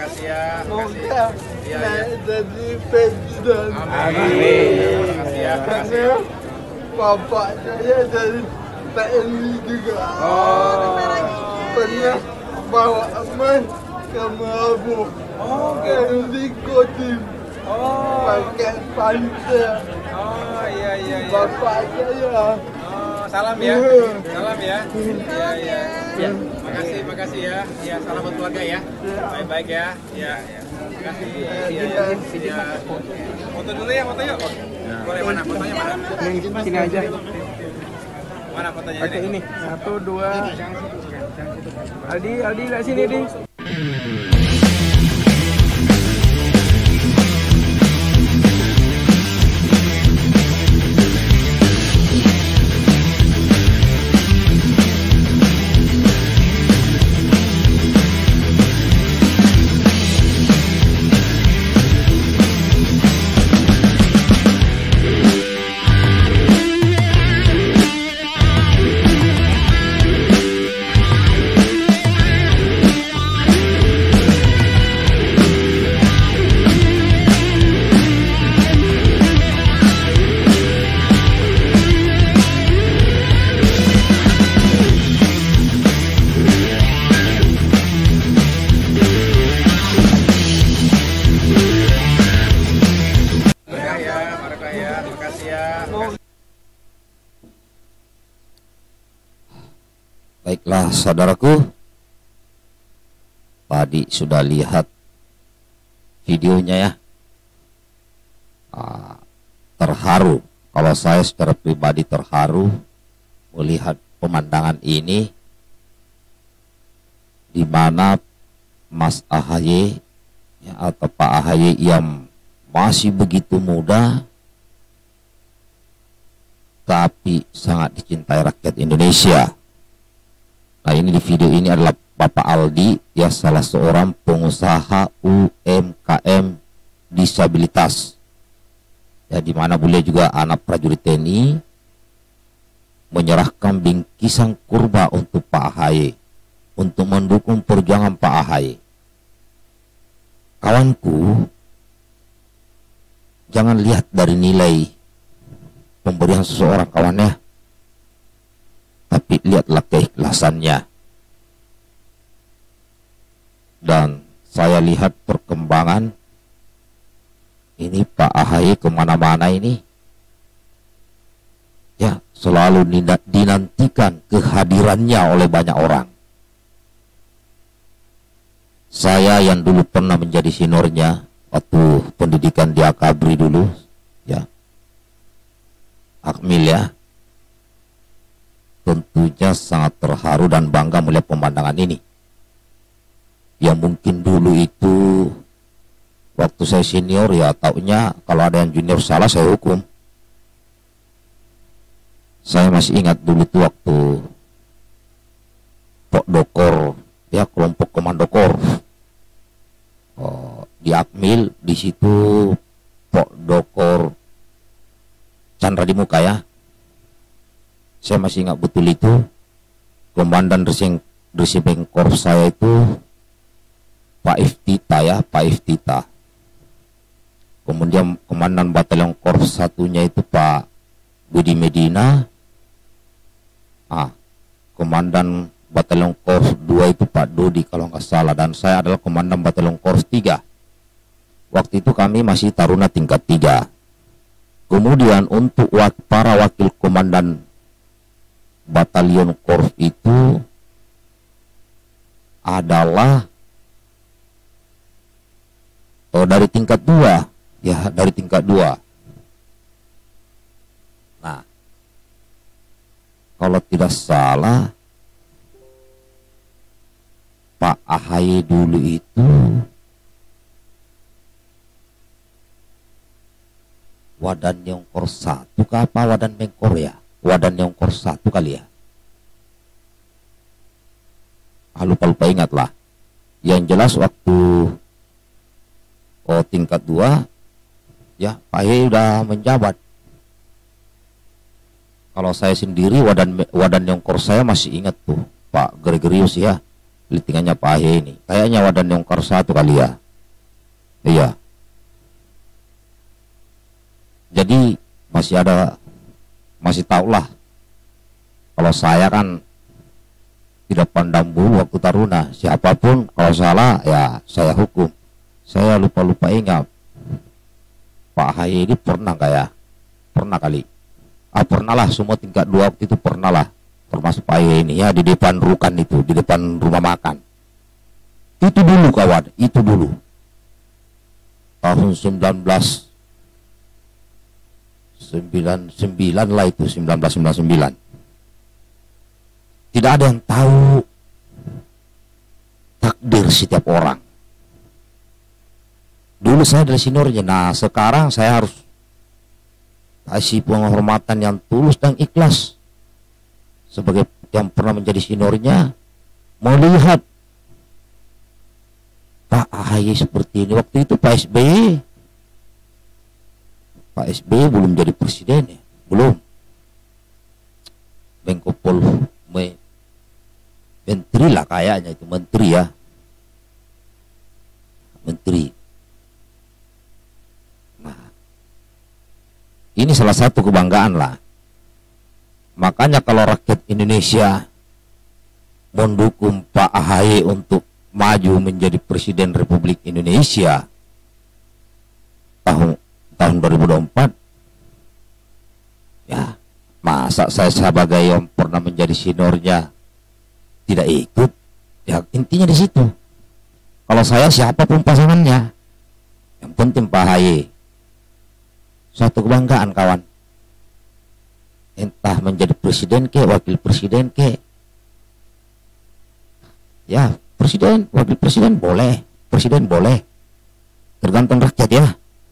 makasih ya. Semoga Iya, saya jadi presiden. Amin. Makasih ya. Karena bapak saya dari TNI juga. Pernah bawa emas ke Merabu. Yang dikotin. Pakai pantai. Iya. Bapak saya. Salam ya. Salam ya. Iya. Ya, makasih ya. Ya, salam buat keluarga ya. Baik-baik ya. Ya. Makasih. Iya. Foto dulu ya, foto yuk. Boleh mana fotonya mana? Sini aja. Mana fotonya Pakai ini. 1, 2. Aldi lihat sini, Di. Baiklah saudaraku, tadi sudah lihat videonya ya. Terharu, kalau saya secara pribadi terharu melihat pemandangan ini, di mana Mas AHY ya, atau Pak AHY yang masih begitu muda tapi sangat dicintai rakyat Indonesia. Nah, ini di video ini adalah Bapak Aldi, ya, salah seorang pengusaha UMKM disabilitas, ya, di mana beliau juga anak prajurit TNI, menyerahkan bingkisan kurma untuk Pak AHY, untuk mendukung perjuangan Pak AHY. Kawanku, jangan lihat dari nilai pemberian seseorang, kawannya, tapi lihatlah keikhlasannya. Dan saya lihat perkembangan ini Pak AHY kemana-mana ini, ya, selalu dinantikan kehadirannya oleh banyak orang. Saya yang dulu pernah menjadi seniornya waktu pendidikan di Akabri dulu, ya, Akmil, ya, tentunya sangat terharu dan bangga melihat pemandangan ini. Yang mungkin dulu itu waktu saya senior, ya, taunya kalau ada yang junior salah saya hukum. Saya masih ingat dulu tuh waktu Pok Dokor, ya, kelompok komando kor, di Akmil, di situ Pok Dokor Chandra di Muka, ya. Saya masih ingat betul itu. Komandan Resimen Korps saya itu Pak Iftita, ya, Pak Iftita. Kemudian Komandan Batalion Korps satunya itu Pak Budi Medina. Komandan Batalion Korps 2 itu Pak Dodi kalau nggak salah. Dan saya adalah Komandan Batalion Korps 3. Waktu itu kami masih taruna tingkat 3. Kemudian untuk para wakil komandan Batalion Korps itu adalah dari tingkat 2, ya, dari tingkat 2. Nah, kalau tidak salah Pak AHY dulu itu Wadan Yongkor 1 ke apa Wadan Mengkor, ya? Wadan Yongkor 1 kali, ya. Lupa ingat lah. Yang jelas waktu tingkat 2, ya, Pak AHY udah menjabat. Kalau saya sendiri Wadan Yongkor saya masih ingat tuh Pak Gregorius, ya. Listingannya Pak Ahy ini. Kayaknya Wadan Yongkar 1 kali ya. Iya. Jadi masih tahulah. Kalau saya kan tidak pandang bulu waktu taruna. Siapapun kalau salah ya saya hukum. Saya lupa ingat. Pak Ahy ini pernah nggak ya? Pernah kali. Pernah lah, semua tingkat 2 waktu itu pernah lah. Termasuk Pak Ahy ini ya, di depan Rukan itu, di depan rumah makan. Itu dulu kawan, itu dulu. Tahun 1999 lah itu, 1999. Tidak ada yang tahu takdir setiap orang. Dulu saya dari seniornya, nah sekarang saya harus kasih penghormatan yang tulus dan ikhlas sebagai yang pernah menjadi seniornya, melihat Pak Ahy seperti ini. Waktu itu Pak SBY belum jadi presiden ya, belum. Menko Menteri lah kayaknya itu, menteri ya, menteri. Nah, ini salah satu kebanggaan lah. Makanya kalau rakyat Indonesia mendukung Pak Ahy untuk maju menjadi Presiden Republik Indonesia tahun 2024, ya masa saya sebagai yang pernah menjadi seniornya tidak ikut? Ya intinya di situ. Kalau saya siapapun pasangannya, yang penting Pak Ahy. Suatu kebanggaan kawan. Entah menjadi presiden ke, wakil presiden ke. Ya, presiden, wakil presiden boleh, presiden boleh. Tergantung rakyat ya.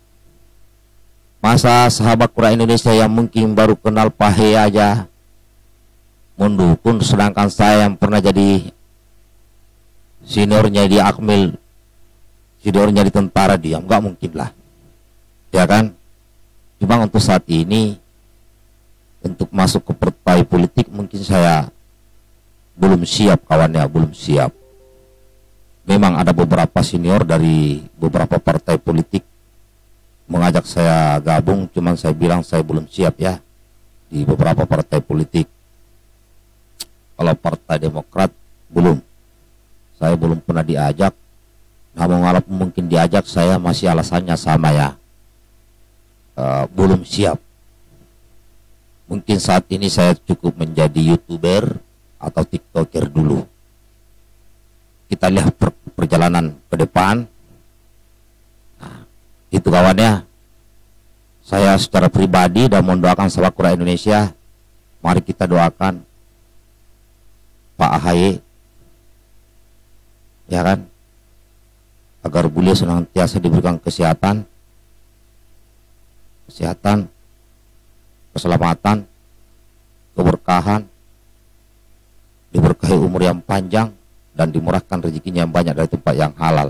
Masa sahabat Kura Indonesia yang mungkin baru kenal Pak Ahy aja mendukung, sedangkan saya yang pernah jadi seniornya di Akmil, seniornya di tentara, diam, nggak mungkin lah, ya kan? Cuma untuk saat ini untuk masuk ke partai politik mungkin saya belum siap kawannya, belum siap. Memang ada beberapa senior dari beberapa partai politik mengajak saya gabung, cuman saya bilang saya belum siap ya di beberapa partai politik. Kalau Partai Demokrat belum, saya belum pernah diajak. Namun walaupun mungkin diajak, saya masih alasannya sama ya, belum siap. Mungkin saat ini saya cukup menjadi YouTuber atau TikToker dulu. Kita lihat perjalanan ke depan. Nah, itu kawannya. Saya secara pribadi dan mendoakan sahabat Kura Indonesia, mari kita doakan Pak Ahy, ya kan, agar beliau senantiasa diberikan kesehatan, keselamatan, keberkahan, diberkahi umur yang panjang, dan dimurahkan rezekinya yang banyak dari tempat yang halal.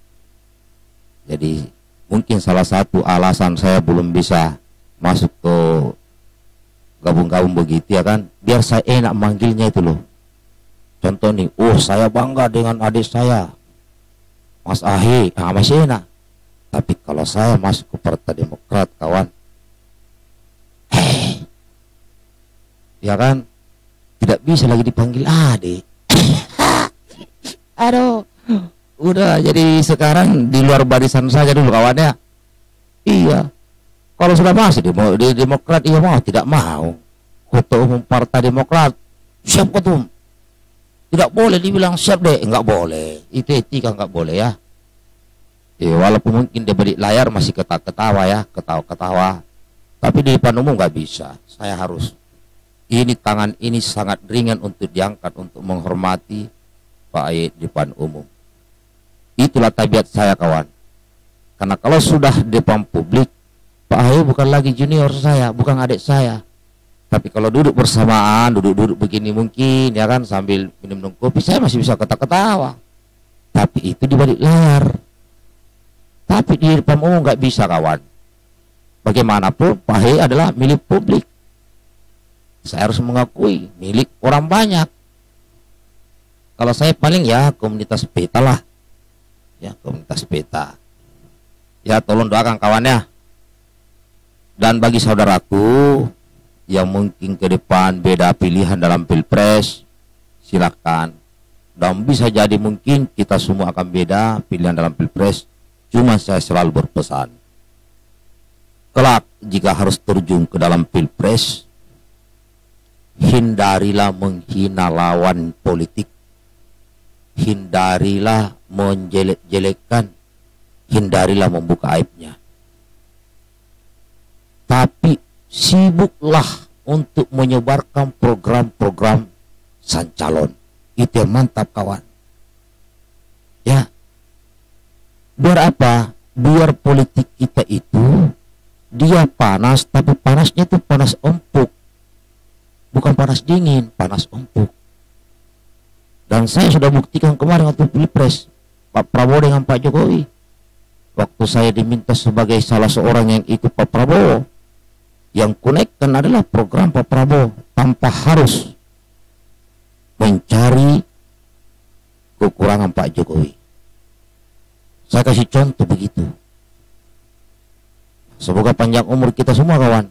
Jadi mungkin salah satu alasan saya belum bisa masuk ke gabung-gabung begitu ya kan, biar saya enak manggilnya itu loh. Contoh nih, saya bangga dengan adik saya, Mas Ahy, masih enak. Tapi kalau saya masuk ke Partai Demokrat, kawan, ya kan, tidak bisa lagi dipanggil adik. Aduh, udah jadi sekarang di luar barisan saja dulu kawannya. Iya, kalau sudah masuk di Demokrat, iya mau, tidak mau. Ketua Umum Partai Demokrat, siap ketum. Tidak boleh dibilang siap deh, enggak boleh. Itu etika, enggak boleh ya. Walaupun mungkin di balik layar masih ketawa ya, ketawa-ketawa. Tapi di depan umum nggak bisa. Saya harus. Ini tangan ini sangat ringan untuk diangkat untuk menghormati Pak Ahy di depan umum. Itulah tabiat saya kawan. Karena kalau sudah di depan publik, Pak Ahy bukan lagi junior saya, bukan adik saya. Tapi kalau duduk bersamaan, duduk begini mungkin ya kan, sambil minum kopi, saya masih bisa ketawa-ketawa. Tapi itu di balik layar. Tapi di depan umum nggak bisa kawan. Bagaimanapun Pak Ahy adalah milik publik. Saya harus mengakui milik orang banyak. Kalau saya paling ya komunitas peta lah. Ya, komunitas peta. Ya, tolong doakan kawannya. Dan bagi saudaraku yang mungkin ke depan beda pilihan dalam pilpres, silakan. Dan bisa jadi mungkin kita semua akan beda pilihan dalam pilpres. Cuma saya selalu berpesan, kelak jika harus terjun ke dalam pilpres, hindarilah menghina lawan politik, hindarilah menjelek-jelekkan, hindarilah membuka aibnya. Tapi sibuklah untuk menyebarkan program-program sang calon. Itu yang mantap, kawan. Ya. Biar apa? Biar politik kita itu dia panas, tapi panasnya itu panas empuk. Bukan panas dingin, panas empuk. Dan saya sudah buktikan kemarin waktu pilpres Pak Prabowo dengan Pak Jokowi. Waktu saya diminta sebagai salah seorang yang ikut Pak Prabowo, yang konekkan adalah program Pak Prabowo tanpa harus mencari kekurangan Pak Jokowi. Saya kasih contoh begitu. Semoga panjang umur kita semua, kawan.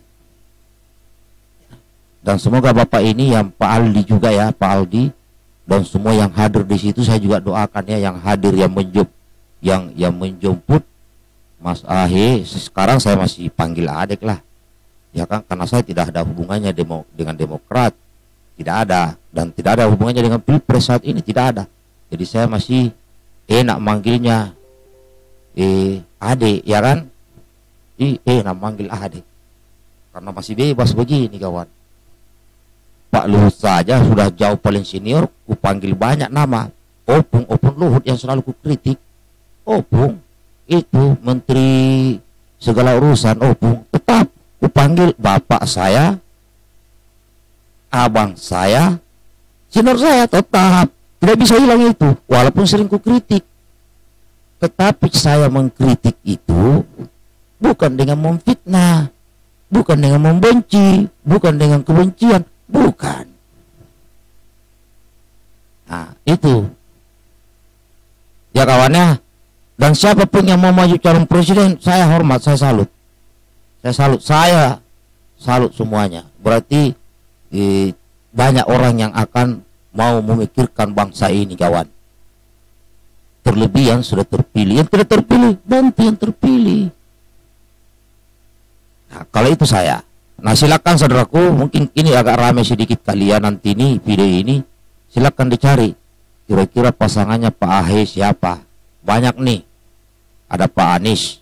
Dan semoga Bapak ini yang Pak Aldi juga ya, Pak Aldi, dan semua yang hadir di situ saya juga doakan ya, yang hadir yang menjemput Mas Ahe. Sekarang saya masih panggil adek lah. Ya kan, karena saya tidak ada hubungannya dengan Demokrat. Tidak ada, dan tidak ada hubungannya dengan pilpres saat ini, tidak ada. Jadi saya masih enak manggilnya adek, ya kan? Enak manggil adek karena masih bebas begini, kawan. Pak Luhut saja sudah jauh paling senior, ku panggil banyak nama. Opung Luhut yang selalu ku kritik. Opung itu menteri segala urusan, Opung tetap ku panggil bapak saya, abang saya, senior saya, tetap tidak bisa hilang itu, walaupun sering ku kritik. Tetapi saya mengkritik itu bukan dengan memfitnah, bukan dengan membenci, bukan dengan kebencian, bukan. Nah, itu ya kawannya. Dan siapapun yang mau maju calon presiden, saya hormat, saya salut. Saya salut semuanya. Berarti banyak orang yang akan mau memikirkan bangsa ini, kawan. Terlebih yang sudah terpilih, yang tidak terpilih, bantu yang terpilih. Nah, kalau itu saya. Nah, silakan saudaraku, mungkin ini agak ramai sedikit kalian nanti ini video ini, silakan dicari. Kira-kira pasangannya Pak Ahe siapa? Banyak nih. Ada Pak Anies,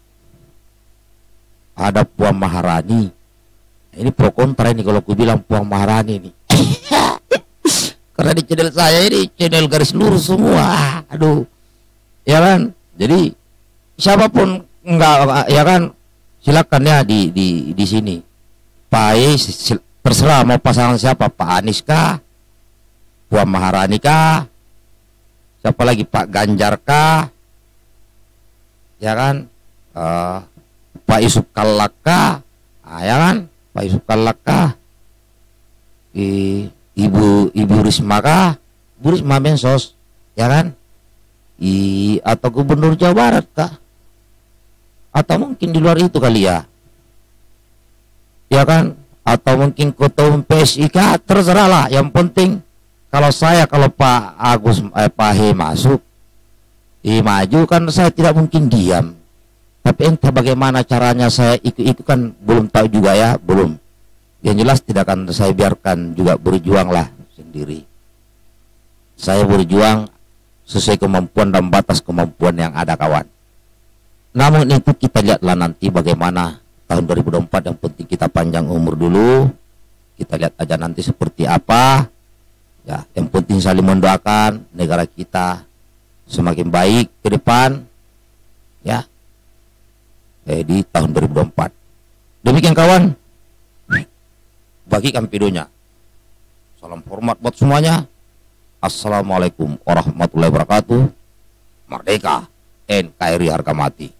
ada Puan Maharani. Ini pro kontra ini kalau aku bilang Puan Maharani nih. Karena di channel saya ini channel garis lurus semua. Aduh. Ya kan? Jadi siapapun enggak, ya kan, silakan ya di sini. Pak Anies terserah mau pasangan siapa, Pak Anies kah? Puan Maharani kah? Siapa lagi, Pak Ganjar kah? Ya kan? Pak Yusuf Kalla kah? Ya kan? Pak Yusuf Kalla kah? Ibu Risma kah? Bu Risma Mensos, ya kan? Atau Gubernur Jawa Barat kah? Atau mungkin di luar itu kali ya? Ya kan? Atau mungkin ketua umum PSI kah? Terserah lah. Yang penting kalau Pak Pak He masuk, maju, kan saya tidak mungkin diam. Tapi entah bagaimana caranya saya ikut kan belum tahu juga ya, belum. Yang jelas tidak akan saya biarkan juga, berjuanglah sendiri. Saya berjuang sesuai kemampuan dan batas kemampuan yang ada, kawan. Namun itu kita lihatlah nanti bagaimana tahun 2024, yang penting kita panjang umur dulu. Kita lihat aja nanti seperti apa. Ya, yang penting saling mendoakan negara kita semakin baik ke depan, ya, di tahun 2024. Demikian, kawan, bagikan videonya. Salam hormat buat semuanya. Assalamualaikum warahmatullahi wabarakatuh. Merdeka, NKRI harga mati.